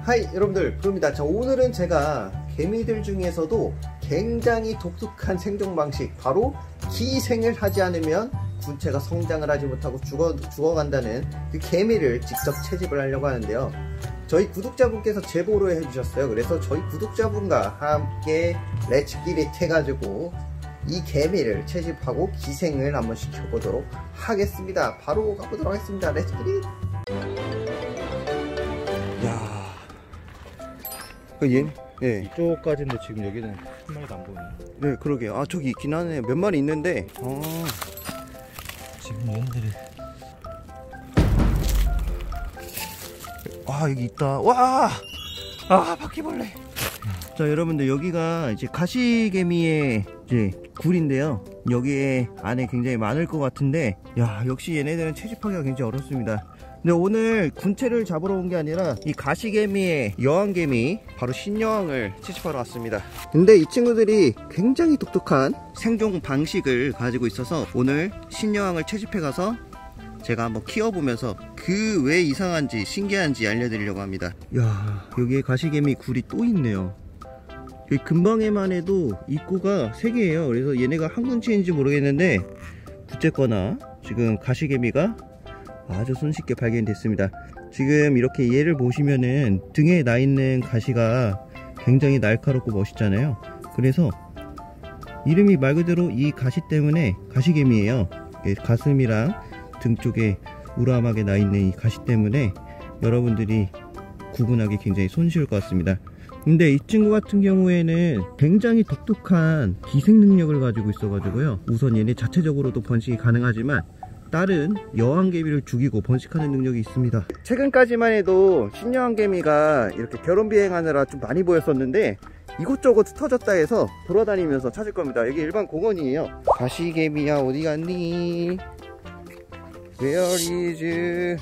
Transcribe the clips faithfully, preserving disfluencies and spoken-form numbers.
하이 여러분들, 부릅니다. 자, 오늘은 제가 개미들 중에서도 굉장히 독특한 생존 방식, 바로 기생을 하지 않으면 군체가 성장을 하지 못하고 죽어, 죽어간다는 그 개미를 직접 채집을 하려고 하는데요. 저희 구독자분께서 제보를 해주셨어요. 그래서 저희 구독자분과 함께 렛츠기릿 해가지고 이 개미를 채집하고 기생을 한번 시켜보도록 하겠습니다. 바로 가보도록 하겠습니다. 렛츠기릿. 야, 그 얘, 예. 이쪽까지인데 지금 여기는 한 마리도 안 보이네. 네, 그러게요. 아, 저기 있긴 하네. 몇 마리 있는데. 아, 지금 얘네들이. 와, 여기 있다. 와, 아, 바퀴벌레. 자, 여러분들, 여기가 이제 가시개미의 이제 굴인데요. 여기에 안에 굉장히 많을 것 같은데, 야, 역시 얘네들은 채집하기가 굉장히 어렵습니다. 근데 오늘 군체를 잡으러 온 게 아니라 이 가시개미의 여왕개미, 바로 신여왕을 채집하러 왔습니다. 근데 이 친구들이 굉장히 독특한 생존 방식을 가지고 있어서 오늘 신여왕을 채집해 가서 제가 한번 키워보면서 그 왜 이상한지 신기한지 알려드리려고 합니다. 야, 여기에 가시개미 굴이 또 있네요. 여기 근방에만 해도 입구가 세 개예요. 그래서 얘네가 한 군체인지 모르겠는데 부쨌거나 지금 가시개미가 아주 손쉽게 발견됐습니다. 지금 이렇게 얘를 보시면은 등에 나 있는 가시가 굉장히 날카롭고 멋있잖아요. 그래서 이름이 말 그대로 이 가시 때문에 가시개미예요. 가슴이랑 등 쪽에 우람하게 나 있는 이 가시 때문에 여러분들이 구분하기 굉장히 손쉬울 것 같습니다. 근데 이 친구 같은 경우에는 굉장히 독특한 기생 능력을 가지고 있어 가지고요, 우선 얘네 자체적으로도 번식이 가능하지만 다른 여왕개미를 죽이고 번식하는 능력이 있습니다. 최근까지만 해도 신여왕개미가 이렇게 결혼 비행하느라 좀 많이 보였었는데 이곳저곳 흩어졌다 해서 돌아다니면서 찾을 겁니다. 여기 일반 공원이에요. 가시개미야 어디 갔니? Where is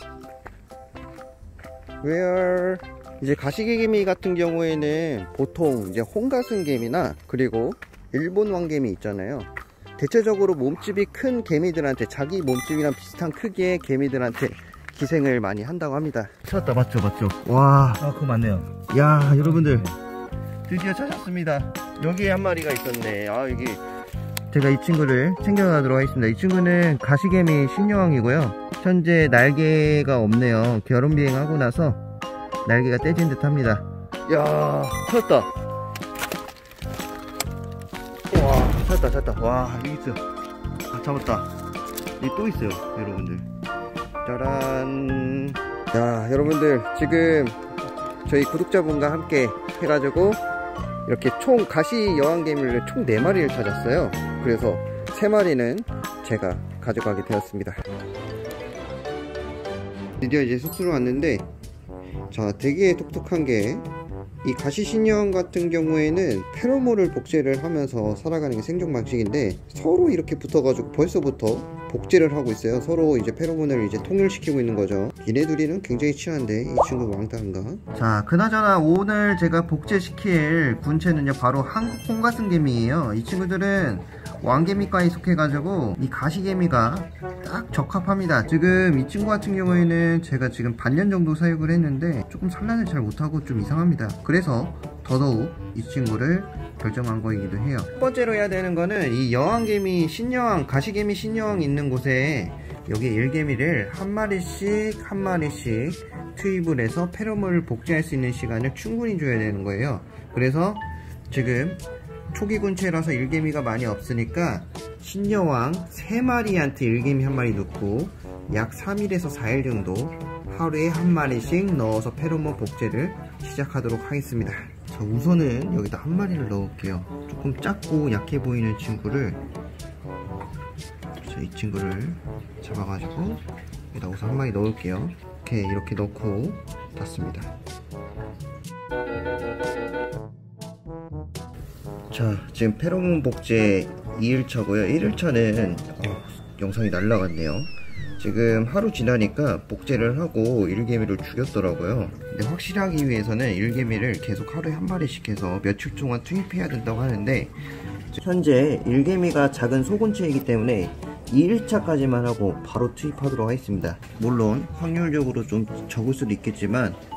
Where? 이제 가시개미 같은 경우에는 보통 이제 홍가슴개미나 그리고 일본 왕개미 있잖아요. 대체적으로 몸집이 큰 개미들한테, 자기 몸집이랑 비슷한 크기의 개미들한테 기생을 많이 한다고 합니다. 찾았다. 맞죠 맞죠. 와, 아, 그거 맞네요. 야, 여러분들 드디어 찾았습니다. 여기에 한 마리가 있었네. 아, 여기 제가 이 친구를 챙겨가도록 하겠습니다. 이 친구는 가시개미 신여왕이고요, 현재 날개가 없네요. 결혼 비행하고 나서 날개가 떼진 듯 합니다. 야, 찾았다. 와, 찾았다 찾았다. 와, 여기 있어. 아, 잡았다. 여기 또 있어요 여러분들. 짜란. 야, 여러분들 지금 저희 구독자분과 함께 해가지고 이렇게 총 가시 여왕개미를 총 네 마리를 찾았어요. 그래서 세 마리는 제가 가져가게 되었습니다. 드디어 이제 숙소로 왔는데, 자, 되게 독특한 게 이 가시신여왕 같은 경우에는 페로몬을 복제를 하면서 살아가는 게 생존 방식인데, 서로 이렇게 붙어가지고 벌써부터 복제를 하고 있어요. 서로 이제 페로몬을 이제 통일시키고 있는 거죠. 얘네 둘이는 굉장히 친한데 이 친구 왕따인가? 자, 그나저나 오늘 제가 복제시킬 군체는요, 바로 한국 홍가슴개미예요. 이 친구들은 왕개미과에 속해가지고 이 가시개미가 딱 적합합니다. 지금 이 친구 같은 경우에는 제가 지금 반년 정도 사육을 했는데 조금 산란을 잘 못하고 좀 이상합니다. 그래서 더더욱 이 친구를 결정한 거이기도 해요. 첫 번째로 해야 되는 거는 이 여왕개미 신여왕, 가시개미 신여왕 있는 곳에 여기 일개미를 한 마리씩 한 마리씩 투입을 해서 페로몬을 복제할 수 있는 시간을 충분히 줘야 되는 거예요. 그래서 지금 초기 군체라서 일개미가 많이 없으니까 신여왕 세 마리한테 일개미 한 마리 넣고 약 삼 일에서 사 일 정도 하루에 한 마리씩 넣어서 페로몬 복제를 시작하도록 하겠습니다. 자, 우선은 여기다 한 마리를 넣을게요. 조금 작고 약해 보이는 친구를, 자, 이 친구를 잡아가지고 여기다 우선 한 마리 넣을게요. 이렇게 이렇게 넣고 닫습니다. 자, 지금 페로몬 복제 이 일차고요 일 일차는 어, 영상이 날라갔네요. 지금 하루 지나니까 복제를 하고 일개미를 죽였더라고요. 근데 확실하기 위해서는 일개미를 계속 하루에 한 마리씩 해서 며칠 동안 투입해야 된다고 하는데, 현재 일개미가 작은 소군체이기 때문에 이 일차까지만 하고 바로 투입하도록 하겠습니다. 물론 확률적으로 좀 적을 수도 있겠지만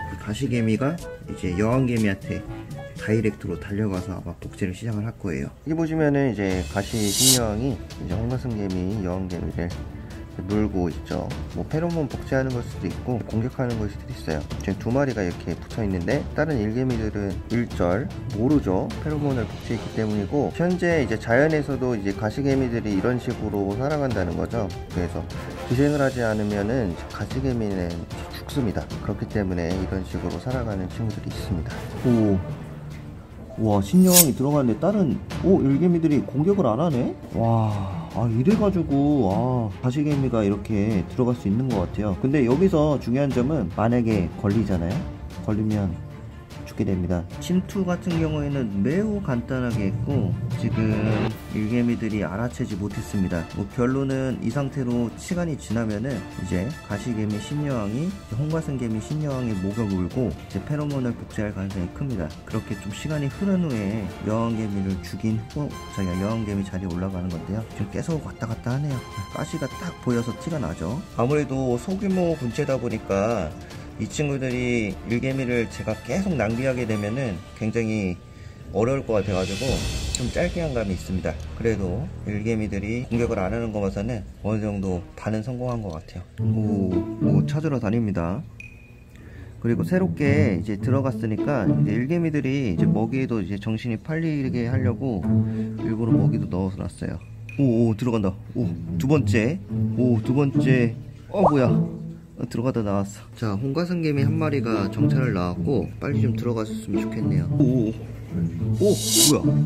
가시개미가 이제 여왕개미한테 다이렉트로 달려가서 아마 복제를 시작을 할 거예요. 여기 보시면은 이제 가시 신여왕이 이제 홍가슴개미, 여왕개미를 물고 있죠. 뭐 페로몬 복제하는 걸 수도 있고 공격하는 걸 수도 있어요. 지금 두 마리가 이렇게 붙어 있는데 다른 일개미들은 일절 모르죠. 페로몬을 복제했기 때문이고, 현재 이제 자연에서도 이제 가시개미들이 이런 식으로 살아간다는 거죠. 그래서 기생을 하지 않으면은 가시개미는 죽습니다. 그렇기 때문에 이런 식으로 살아가는 친구들이 있습니다. 오, 와, 신여왕이 들어갔는데 다른 오 일개미들이 공격을 안 하네. 와. 아, 이래가지고 아, 가시개미가 이렇게 들어갈 수 있는 것 같아요. 근데 여기서 중요한 점은 만약에 걸리잖아요. 걸리면 죽게 됩니다. 침투 같은 경우에는 매우 간단하게 했고 지금 일개미들이 알아채지 못했습니다. 뭐 결론은 이 상태로 시간이 지나면은 이제 가시개미 신여왕이 홍가슴개미 신여왕의 목을 물고 이제 페로몬을 복제할 가능성이 큽니다. 그렇게 좀 시간이 흐른 후에 여왕개미를 죽인 후 자기가 여왕개미 자리에 올라가는 건데요. 지금 계속 왔다 갔다 하네요. 가시가 딱 보여서 티가 나죠. 아무래도 소규모 군체다 보니까 이 친구들이 일개미를 제가 계속 낭비하게 되면은 굉장히 어려울 것 같아가지고 좀 짧게 한 감이 있습니다. 그래도 일개미들이 공격을 안 하는 거 봐서는 어느 정도 반은 성공한 것 같아요. 오, 오 찾으러 다닙니다. 그리고 새롭게 이제 들어갔으니까 이제 일개미들이 이제 먹이에도 이제 정신이 팔리게 하려고 일부러 먹이도 넣어서 놨어요. 오, 오 들어간다. 오, 두 번째. 오, 두 번째. 어 뭐야? 들어가다 나왔어. 자, 홍가슴개미 한 마리가 정찰을 나왔고 빨리 좀 들어갔으면 좋겠네요. 오, 오, 뭐야?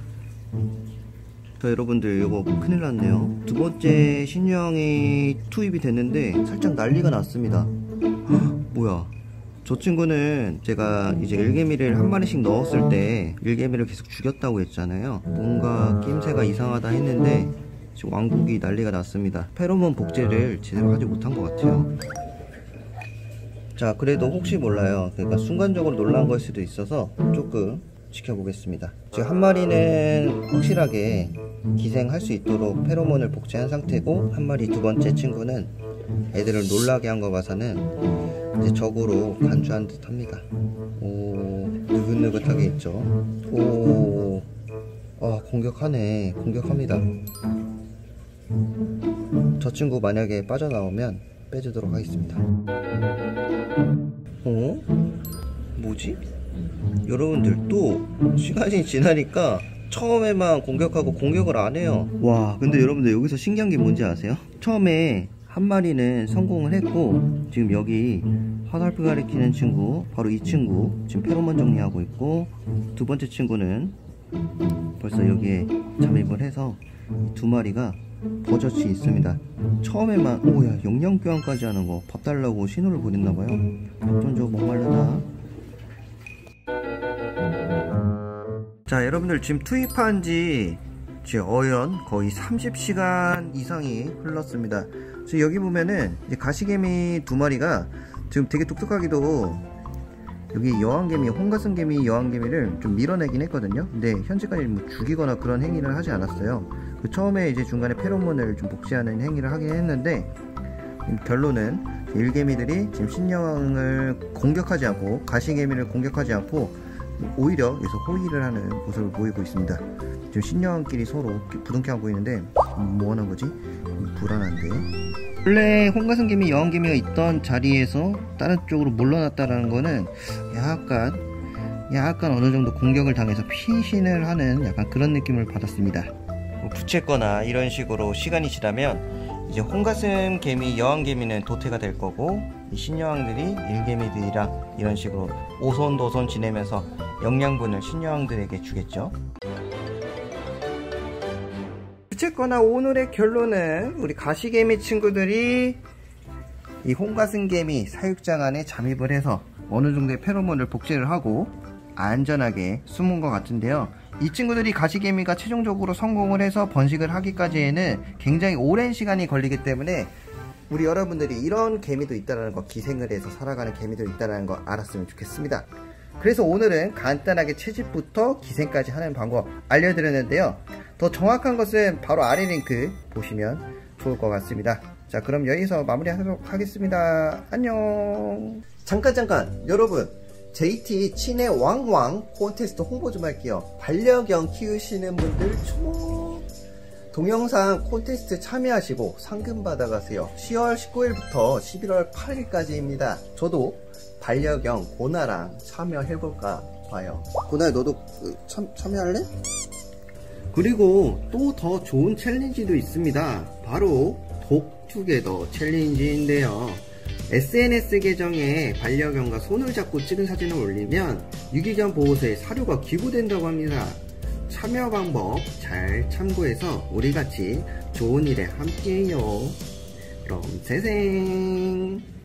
자, 여러분들 이거 큰일 났네요. 두 번째 신여왕이 투입이 됐는데 살짝 난리가 났습니다. 헉, 뭐야? 저 친구는 제가 이제 일개미를 한 마리씩 넣었을 때 일개미를 계속 죽였다고 했잖아요. 뭔가 낌새가 이상하다 했는데 지금 왕국이 난리가 났습니다. 페로몬 복제를 제대로 하지 못한 것 같아요. 자, 그래도 혹시 몰라요. 그러니까 순간적으로 놀란 걸 수도 있어서 조금 지켜보겠습니다. 지금 한 마리는 확실하게 기생할 수 있도록 페로몬을 복제한 상태고, 한 마리 두 번째 친구는 애들을 놀라게 한 거 봐서는 이제 적으로 간주한 듯 합니다. 오, 느긋느긋하게 있죠. 오, 아, 공격하네. 공격합니다. 저 친구 만약에 빠져나오면 빼주도록 하겠습니다. 어? 뭐지? 여러분들 또 시간이 지나니까 처음에만 공격하고 공격을 안 해요. 와, 근데 여러분들 여기서 신기한 게 뭔지 아세요? 처음에 한 마리는 성공을 했고 지금 여기 화살표 가리키는 친구, 바로 이 친구 지금 페로몬 정리하고 있고, 두 번째 친구는 벌써 여기에 잠입을 해서 두 마리가 버젓이 있습니다. 처음에만 오야 영양교환까지 하는 거 밥 달라고 신호를 보냈나봐요. 밥 좀 줘, 목말르다. 자, 여러분들 지금 투입한 지 제 어연 거의 삼십 시간 이상이 흘렀습니다. 지금 여기 보면은 이제 가시개미 두 마리가 지금 되게 똑똑하기도 여기 여왕개미, 홍가슴개미 여왕개미를 좀 밀어내긴 했거든요. 근데 현재까지 뭐 죽이거나 그런 행위를 하지 않았어요. 그 처음에 이제 중간에 페로몬을 좀 복제하는 행위를 하긴 했는데, 결론은 일개미들이 지금 신여왕을 공격하지 않고 가시개미를 공격하지 않고 오히려 여기서 호위를 하는 모습을 보이고 있습니다. 지금 신여왕끼리 서로 부둥켜하고 있는데 뭐하는 거지? 불안한데. 원래 홍가슴개미 여왕개미가 있던 자리에서 다른 쪽으로 물러났다라는 거는 약간 약간 어느 정도 공격을 당해서 피신을 하는 약간 그런 느낌을 받았습니다. 뭐 부채거나 이런 식으로 시간이 지나면 이제 홍가슴개미 여왕개미는 도태가 될 거고, 이 신여왕들이 일개미들이랑 이런 식으로 오손도손 지내면서 영양분을 신여왕들에게 주겠죠. 어쨌거나 오늘의 결론은 우리 가시개미 친구들이 이 홍가슴개미 사육장 안에 잠입을 해서 어느 정도의 페로몬을 복제를 하고 안전하게 숨은 것 같은데요. 이 친구들이 가시개미가 최종적으로 성공을 해서 번식을 하기까지에는 굉장히 오랜 시간이 걸리기 때문에 우리 여러분들이 이런 개미도 있다는 거, 기생을 해서 살아가는 개미도 있다는 거 알았으면 좋겠습니다. 그래서 오늘은 간단하게 채집부터 기생까지 하는 방법 알려드렸는데요. 더 정확한 것은 바로 아래 링크 보시면 좋을 것 같습니다. 자, 그럼 여기서 마무리하도록 하겠습니다. 안녕. 잠깐 잠깐 여러분, 제이티 친해 왕왕 콘테스트 홍보 좀 할게요. 반려견 키우시는 분들 주목. 동영상 콘테스트 참여하시고 상금 받아가세요. 시월 십구일부터 십일월 팔일까지입니다. 저도 반려견 고나랑 참여해볼까 봐요. 고나 너도 참, 참여할래? 그리고 또 더 좋은 챌린지도 있습니다. 바로 독투게더 챌린지인데요. 에스엔에스 계정에 반려견과 손을 잡고 찍은 사진을 올리면 유기견 보호소에 사료가 기부된다고 합니다. 참여 방법 잘 참고해서 우리같이 좋은 일에 함께해요. 그럼 세생.